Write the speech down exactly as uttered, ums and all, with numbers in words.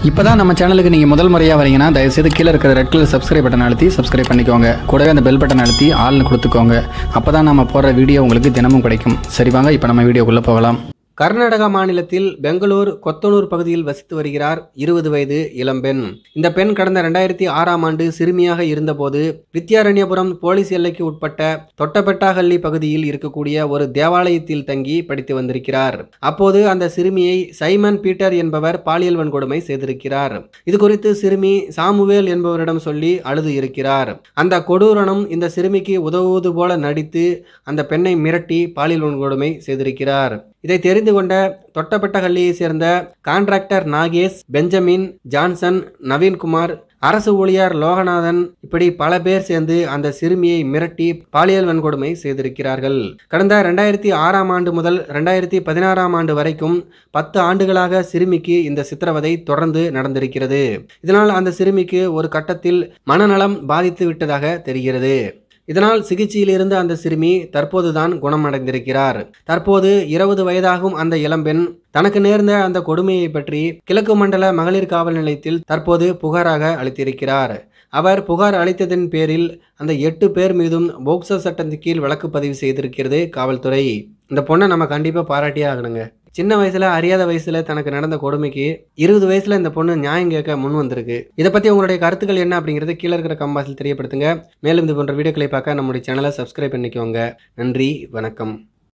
இப்போதான் நம்ம சேனலுக்கு நீங்கள் முதல் முறையாக வரீங்கன்னா தயவுசெய்து கீழே இருக்கிற ரெட் கலர் சப்ஸ்கிரைப் பட்டன் அழுத்தி சப்ஸ்கிரைப் பண்ணிக்கோங்க. கூடவே அந்த பெல் பட்டன் அழுத்தி ஆள்னு கொடுத்துக்கோங்க. அப்போ தான் நம்ம போடுற வீடியோ உங்களுக்கு தினமும் கிடைக்கும். சரி வாங்க இப்போ நம்ம வீடியோக்குள்ளே போகலாம். கர்நாடகா மாநிலத்தில் பெங்களூர் கொத்தனூர் பகுதியில் வசித்து வருகிறார் இருபது வயது இளம்பெண். இந்த பெண் கடந்த இரண்டாயிரத்தி ஆறாம் ஆண்டு சிறுமியாக இருந்தபோது வித்யாரண்யபுரம் போலீஸ் எல்லைக்கு உட்பட்ட தொட்டபெட்டாஹள்ளி பகுதியில் இருக்கக்கூடிய ஒரு தேவாலயத்தில் தங்கி படித்து வந்திருக்கிறார். அப்போது அந்த சிறுமியை சைமன் பீட்டர் என்பவர் பாலியல் வன்கொடுமை செய்திருக்கிறார். இது குறித்து சிறுமி சாமுவேல் என்பவரிடம் சொல்லி அழுது இருக்கிறார். அந்த கொடூரனும் இந்த சிறுமிக்கு உதவுவது போல நடித்து அந்த பெண்ணை மிரட்டி பாலியல் வன்கொடுமை செய்திருக்கிறார். இதை தெரிந்து கொண்ட தொட்டபெட்டஹள்ளியை சேர்ந்த contractor Nagesh, Benjamin, Johnson, Naveenkumar, அரசு ஊழியர் லோகநாதன் இப்படி பல பேர் சேர்ந்து அந்த சிறுமியை மிரட்டி பாலியல் வன்கொடுமை செய்திருக்கிறார்கள். கடந்த இரண்டாயிரத்தி ஆறாம் ஆண்டு முதல் இரண்டாயிரத்தி பதினாறாம் ஆண்டு வரைக்கும் பத்து ஆண்டுகளாக சிறுமிக்கு இந்த சித்திரவதை தொடர்ந்து நடந்திருக்கிறது. இதனால் அந்த சிறுமிக்கு ஒரு கட்டத்தில் மனநலம் பாதித்து விட்டதாக தெரிகிறது. இதனால் சிகிச்சையில் இருந்த அந்த சிறுமி தற்போதுதான் குணமடைந்திருக்கிறார். தற்போது இருபது வயதாகும் அந்த இளம்பெண் தனக்கு நேர்ந்த அந்த கொடுமையை பற்றி கிழக்கு மண்டல மகளிர் காவல் நிலையத்தில் தற்போது புகாராக அளித்திருக்கிறார். அவர் புகார் அளித்ததன் பேரில் அந்த எட்டு பேர் மீதும் போக்சோ சட்டத்தின் கீழ் வழக்கு பதிவு செய்திருக்கிறது காவல்துறை. இந்த பொண்ணை நம்ம கண்டிப்பாக பாராட்டியே ஆகணுங்க. சின்ன வயசுல அறியாத வயசுல தனக்கு நடந்த கொடுமைக்கு இருபது வயசுல இந்த பொண்ணு நியாயம் கேட்க முன் வந்திருக்கு. இதை பத்தி உங்களுடைய கருத்துக்கள் என்ன அப்படிங்கிறது கீழே இருக்கிற கம்பாஸில் தெரியப்படுத்துங்க. மேலும் இது போன்ற வீடியோக்களை பார்க்க நம்முடைய சேனலை சப்ஸ்கிரைப் பண்ணிக்கோங்க. நன்றி, வணக்கம்.